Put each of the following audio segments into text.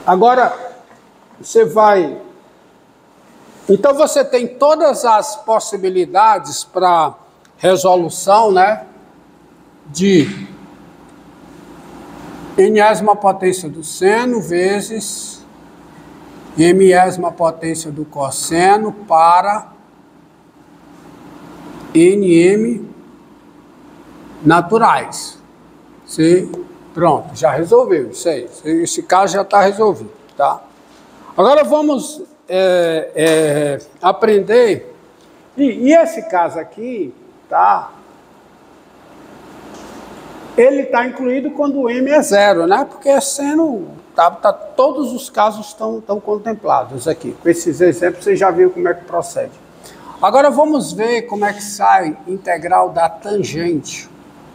Agora, você vai... Então, você tem todas as possibilidades para resolução, né? De n-ésima potência do seno vezes m-ésima potência do cosseno para nm naturais. Pronto, já resolveu isso aí. Esse caso já está resolvido, tá? Agora vamos aprender. E esse caso aqui, tá? Ele está incluído quando o m é zero, né? Porque é seno, todos os casos estão contemplados aqui. Com esses exemplos, você já viu como é que procede. Agora vamos ver como é que sai integral da tangente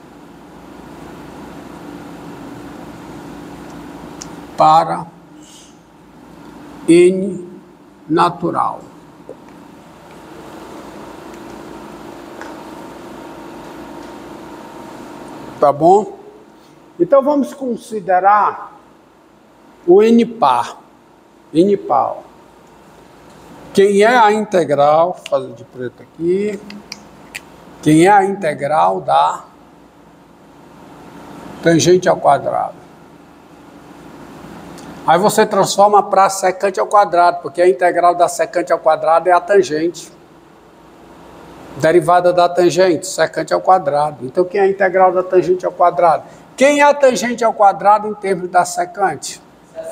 para n natural. Tá bom? Então vamos considerar o n par. N par. Quem é a integral, vou fazer de preto aqui. Quem é a integral da tangente ao quadrado? Aí você transforma para secante ao quadrado, porque a integral da secante ao quadrado é a tangente. Derivada da tangente, secante ao quadrado. Então, quem é a integral da tangente ao quadrado? Quem é a tangente ao quadrado em termos da secante?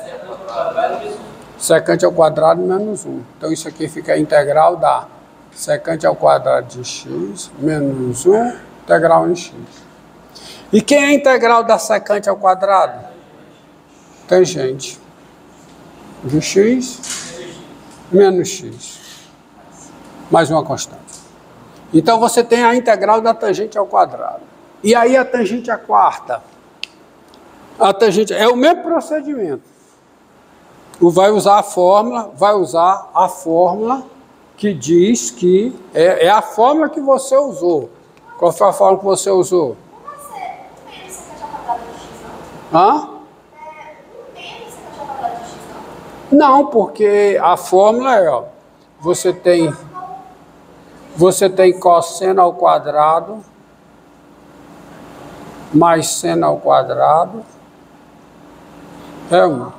Secante ao quadrado menos 1. Então, isso aqui fica a integral da secante ao quadrado de x menos 1, integral em x. E quem é a integral da secante ao quadrado? Tangente de x menos x. Mais uma constante. Então, você tem a integral da tangente ao quadrado. E aí, a tangente à quarta. A tangente é o mesmo procedimento. Vai usar a fórmula que diz que... É a fórmula que você usou. Qual foi a fórmula que você usou? Hã? Não, porque a fórmula é, ó, você tem cosseno ao quadrado mais seno ao quadrado é 1.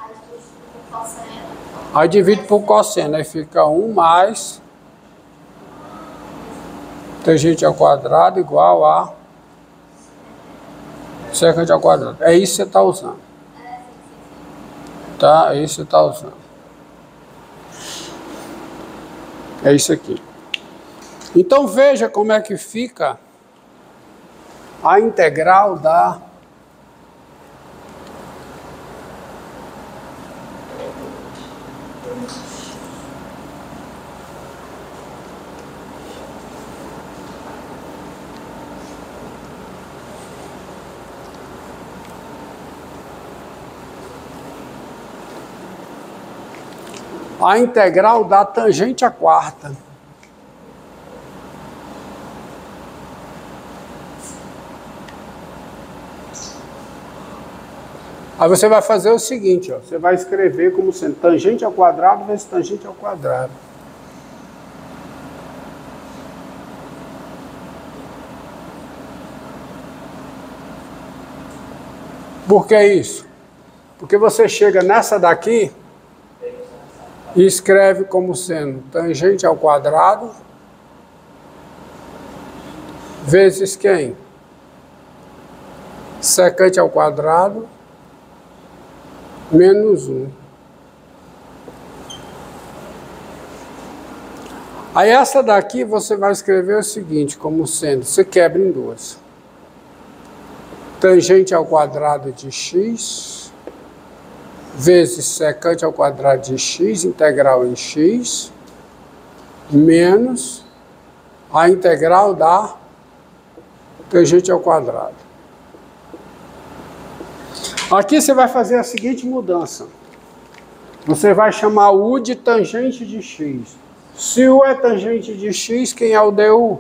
Aí divide por cosseno, aí fica 1 mais tangente ao quadrado igual a secante ao quadrado. É isso que você está usando. Tá? É isso que você está usando. É isso aqui. Então, veja como é que fica a integral da tangente à quarta. Aí você vai fazer o seguinte, ó, você vai escrever como sendo tangente ao quadrado vezes tangente ao quadrado. Por que isso? Porque você chega nessa daqui e escreve como sendo tangente ao quadrado vezes quem? Secante ao quadrado menos 1. Aí essa daqui você vai escrever o seguinte, como sendo, você quebra em duas. Tangente ao quadrado de x vezes secante ao quadrado de x, integral em x, menos a integral da tangente ao quadrado. Aqui você vai fazer a seguinte mudança. Você vai chamar U de tangente de x. Se U é tangente de x, quem é o du?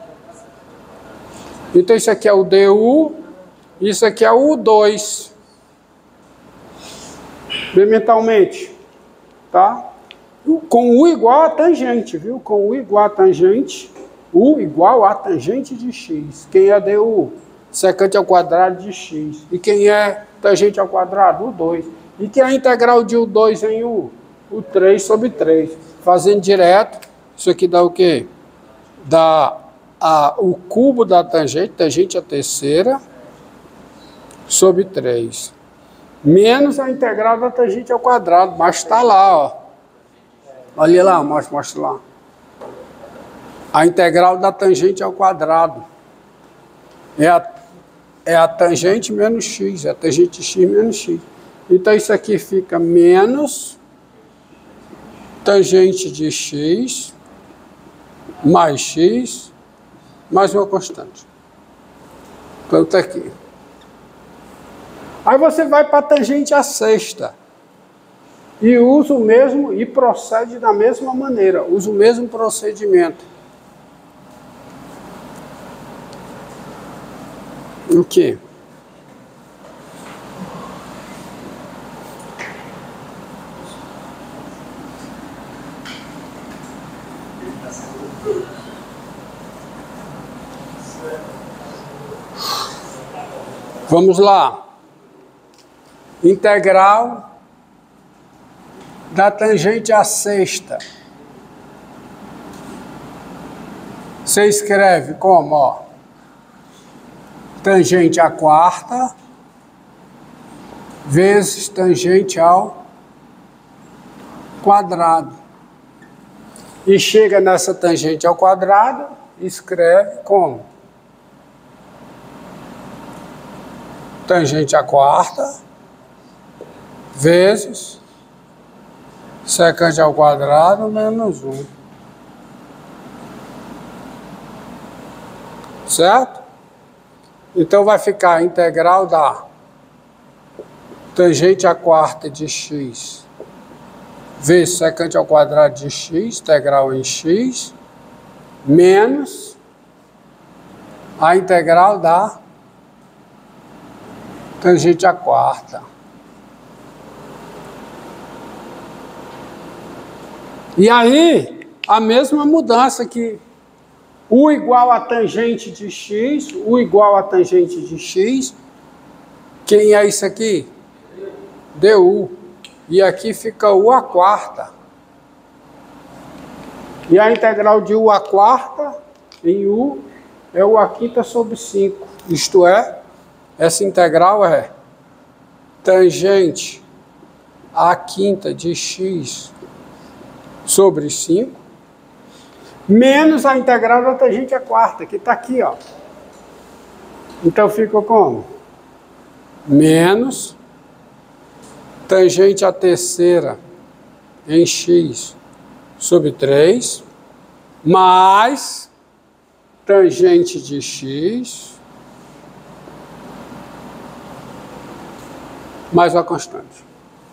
Então isso aqui é o du, isso aqui é o U2. Vê mentalmente, tá? Com U igual a tangente, viu? Com U igual a tangente, U igual a tangente de x. Quem é DU? Secante ao quadrado de x. E quem é tangente ao quadrado? U2. E quem é a integral de U2 em U? U3 sobre 3. Fazendo direto, isso aqui dá o quê? Dá o cubo da tangente a terceira, sobre 3. Menos a integral da tangente ao quadrado, mas está lá, ó. Olha lá, mostra lá. A integral da tangente ao quadrado é a tangente menos x, é a tangente de x menos x. Então isso aqui fica menos tangente de x mais x mais uma constante. Então está aqui. Aí você vai para a tangente à sexta e usa o mesmo e procede da mesma maneira, usa o mesmo procedimento. O quê? Vamos lá. Integral da tangente à sexta. Você escreve como, ó? Tangente à quarta vezes tangente ao quadrado. E chega nessa tangente ao quadrado, escreve como? Tangente à quarta vezes secante ao quadrado menos 1. Certo? Então vai ficar a integral da tangente à quarta de x vezes secante ao quadrado de x, integral em x, menos a integral da tangente à quarta. E aí, a mesma mudança que U igual a tangente de x, U igual a tangente de x. Quem é isso aqui? DU. E aqui fica U à quarta. E a integral de U à quarta em U é U à quinta sobre 5. Isto é, essa integral é tangente à quinta de x sobre 5, menos a integral da tangente à quarta, que está aqui, ó. Então fica como? Menos tangente à terceira em x sobre 3, mais tangente de x, mais uma constante.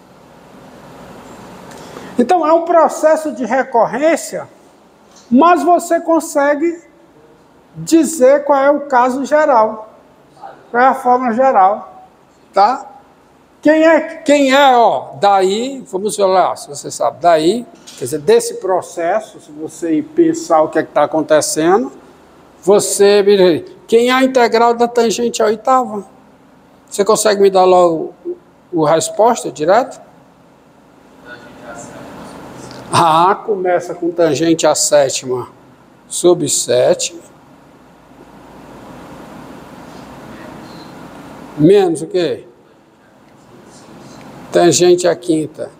Então é um processo de recorrência, mas você consegue dizer qual é o caso geral, qual é a forma geral, tá? Quem é, ó, daí, vamos ver lá, se você sabe, daí, quer dizer, desse processo, se você pensar o que é que está acontecendo, quem é a integral da tangente à oitava? Você consegue me dar logo a resposta direto? Começa com tangente à sétima sobre 7. Menos o quê? Tangente à quinta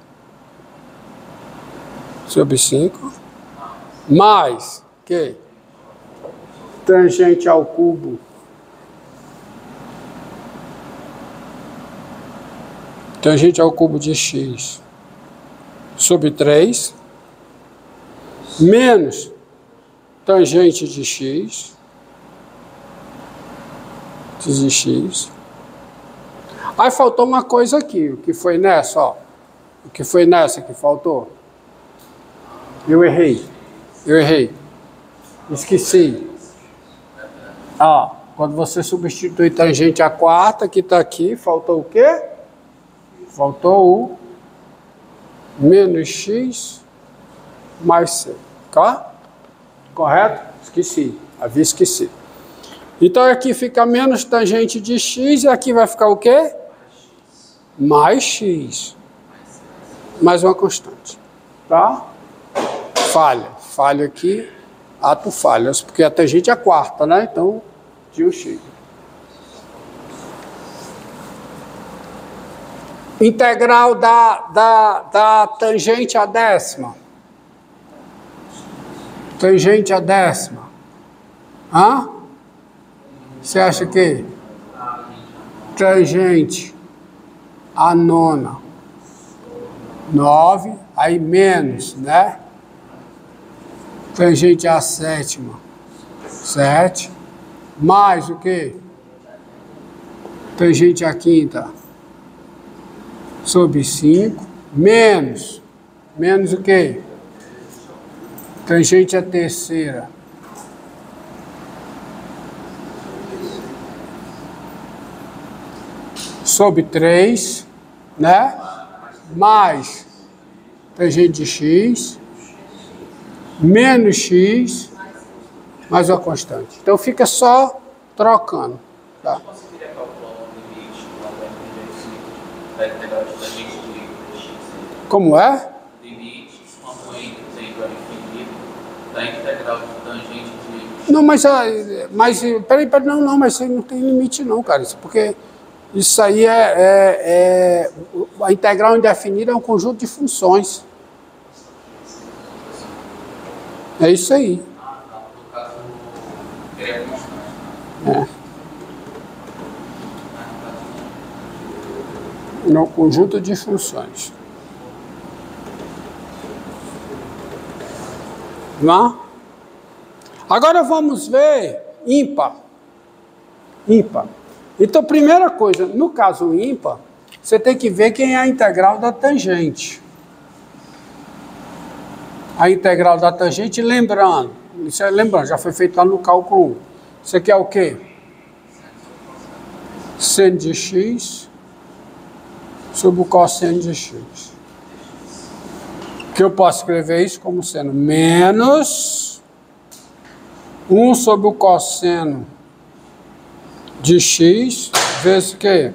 sobre 5. Mais o quê? Tangente ao cubo. Tangente ao cubo de x sobre 3, menos tangente de x, de x. Aí faltou uma coisa aqui, o que foi nessa, ó. O que foi nessa que faltou? Eu errei. Esqueci. Ó, quando você substitui tangente à quarta, que está aqui, faltou o quê? Faltou o menos x mais c. Tá? Correto? Esqueci. Havia esquecido. Então aqui fica menos tangente de x e aqui vai ficar o quê? Mais x. Mais uma constante. Tá? Falha. Falha aqui. Ato falhas. Porque a tangente é a quarta, né? Então, de um x. Integral da tangente à décima. Tangente à décima. Hã? Você acha que? Tangente à nona. 9. Aí menos, né? Tangente à sétima. 7. Mais o quê? Tangente à quinta. Sobre 5. Menos. Menos o quê? Tangente à terceira. Sobre 3, né? Mais tangente de x, menos x, mais uma constante. Então fica só trocando. Tá? Como é? Não, mas peraí, não, mas isso não tem limite não, cara. Isso porque isso aí a integral indefinida é um conjunto de funções. É isso aí. É um conjunto de funções. Não? Agora vamos ver ímpar. Ímpar. Então, primeira coisa, no caso ímpar, você tem que ver quem é a integral da tangente. A integral da tangente, lembrando, já foi feito lá no cálculo 1. Isso aqui é o quê? Seno de x sobre o cosseno de x. Que eu posso escrever isso como sendo menos 1 sobre o cosseno de x vezes o quê?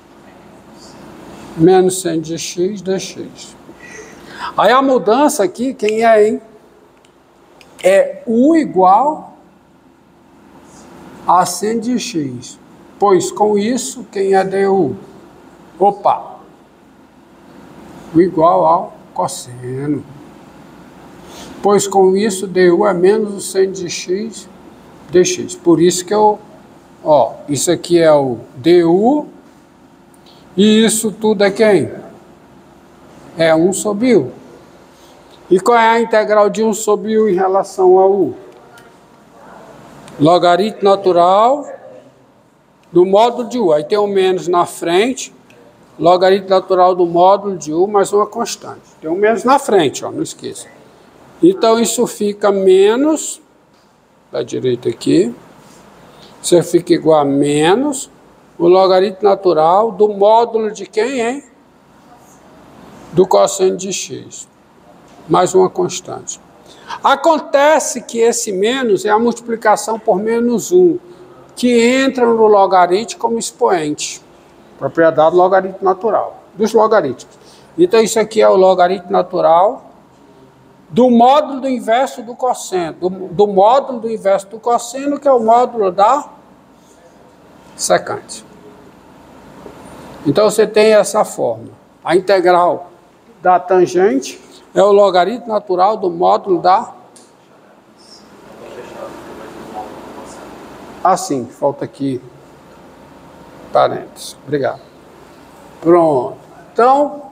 Menos seno de x dx. Aí a mudança aqui, quem é, hein? É u igual a seno de x. Pois com isso, quem é du? Opa! U igual ao cosseno. Pois com isso, du é menos o seno de x dx. Por isso que eu... Ó, isso aqui é o du, e isso tudo é quem? É 1 sobre u. E qual é a integral de 1 sobre u em relação a u? Logaritmo natural do módulo de u. Aí tem um menos na frente, logaritmo natural do módulo de u, mais uma constante. Tem um menos na frente, ó, não esqueça. Então isso fica menos, da direita aqui, isso fica igual a menos o logaritmo natural do módulo de quem, hein? Do cosseno de x. Mais uma constante. Acontece que esse menos é a multiplicação por menos 1, que entra no logaritmo como expoente. Propriedade logaritmo natural, dos logaritmos. Então isso aqui é o logaritmo natural do módulo do inverso do cosseno. Do módulo do inverso do cosseno, que é o módulo da secante. Então você tem essa forma. A integral da tangente é o logaritmo natural do módulo da... Sim, falta aqui parênteses. Obrigado. Pronto. Então,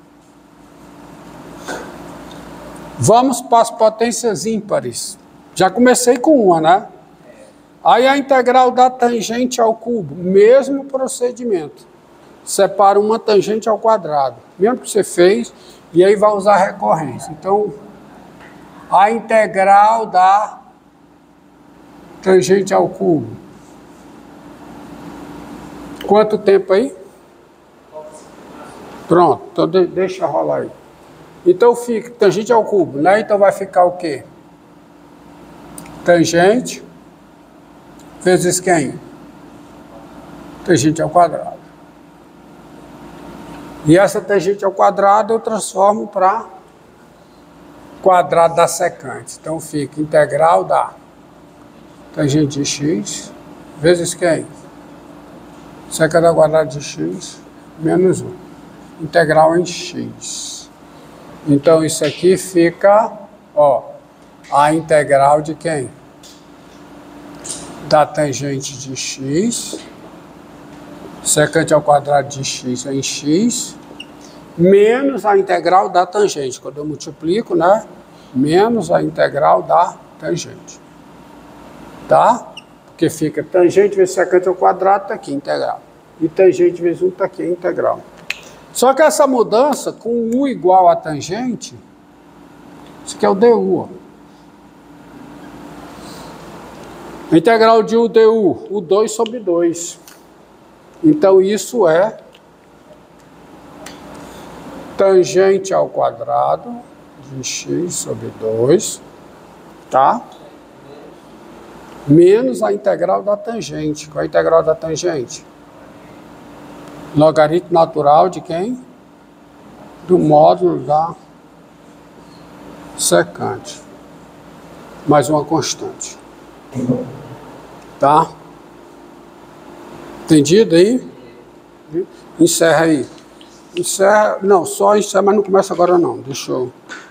vamos para as potências ímpares. Já comecei com uma, né? Aí a integral da tangente ao cubo, mesmo procedimento. Separa uma tangente ao quadrado, mesmo que você fez, e aí vai usar recorrência. Então, a integral da tangente ao cubo. Quanto tempo aí? Pronto, então deixa rolar aí. Então fica tangente ao cubo, né? Então vai ficar o quê? Tangente vezes quem? Tangente ao quadrado. E essa tangente ao quadrado eu transformo para quadrado da secante. Então fica integral da tangente de x vezes quem? Secante ao quadrado de x menos 1. Integral em x. Então isso aqui fica, ó, a integral de quem? Da tangente de x, secante ao quadrado de x em x, menos a integral da tangente. Quando eu multiplico, né? Menos a integral da tangente. Tá? Porque fica tangente vezes secante ao quadrado, está aqui, integral. E tangente vezes 1 está aqui, integral. Só que essa mudança, com u igual a tangente, isso aqui é o du. Ó. A integral de u du, o 2 sobre 2. Então isso é tangente ao quadrado de x sobre 2, tá? Menos a integral da tangente. Qual é a integral da tangente? Logaritmo natural de quem? Do módulo da secante. Mais uma constante. Tá? Entendido aí? Encerra aí. Encerra. Não, só encerra, mas não começa agora não. Deixa eu...